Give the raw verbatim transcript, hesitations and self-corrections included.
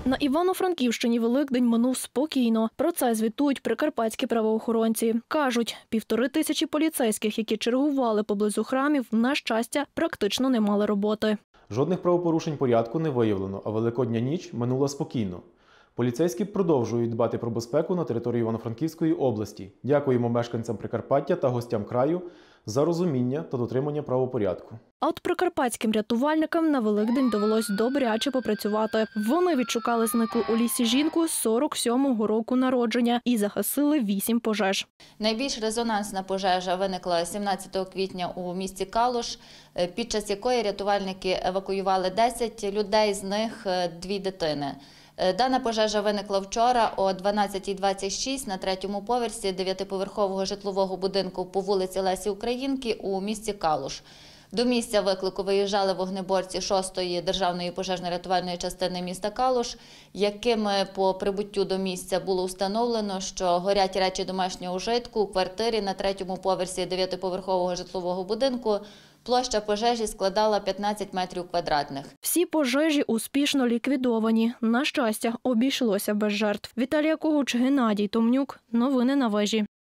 На Івано-Франківщині Великдень минув спокійно. Про це звітують прикарпатські правоохоронці. Кажуть, півтори тисячі поліцейських, які чергували поблизу храмів, на щастя, практично не мали роботи. Жодних правопорушень порядку не виявлено, а Великодня ніч минула спокійно. Поліцейські продовжують дбати про безпеку на території Івано-Франківської області. Дякуємо мешканцям Прикарпаття та гостям краю за розуміння та дотримання правопорядку. А от прикарпатським рятувальникам на Великдень довелось добряче попрацювати. Вони відшукали зниклу у лісі жінку сорок сьомого року народження і загасили вісім пожеж. Найбільш резонансна пожежа виникла сімнадцятого квітня у місті Калуш, під час якої рятувальники евакуювали десять людей, з них дві дитини. Дана пожежа виникла вчора о дванадцятій двадцять шість на третьому поверсі дев'ятиповерхового житлового будинку по вулиці Лесі Українки у місті Калуш. До місця виклику виїжджали вогнеборці шостої державної пожежно-рятувальної частини міста Калуш, якими по прибуттю до місця було встановлено, що горять речі домашнього вжитку у квартирі на третьому поверсі дев'ятиповерхового житлового будинку. Площа пожежі складала п'ятнадцять метрів квадратних. Всі пожежі успішно ліквідовані. На щастя, обійшлося без жертв. Віталія Когуч, Геннадій Томнюк. Новини на вежі.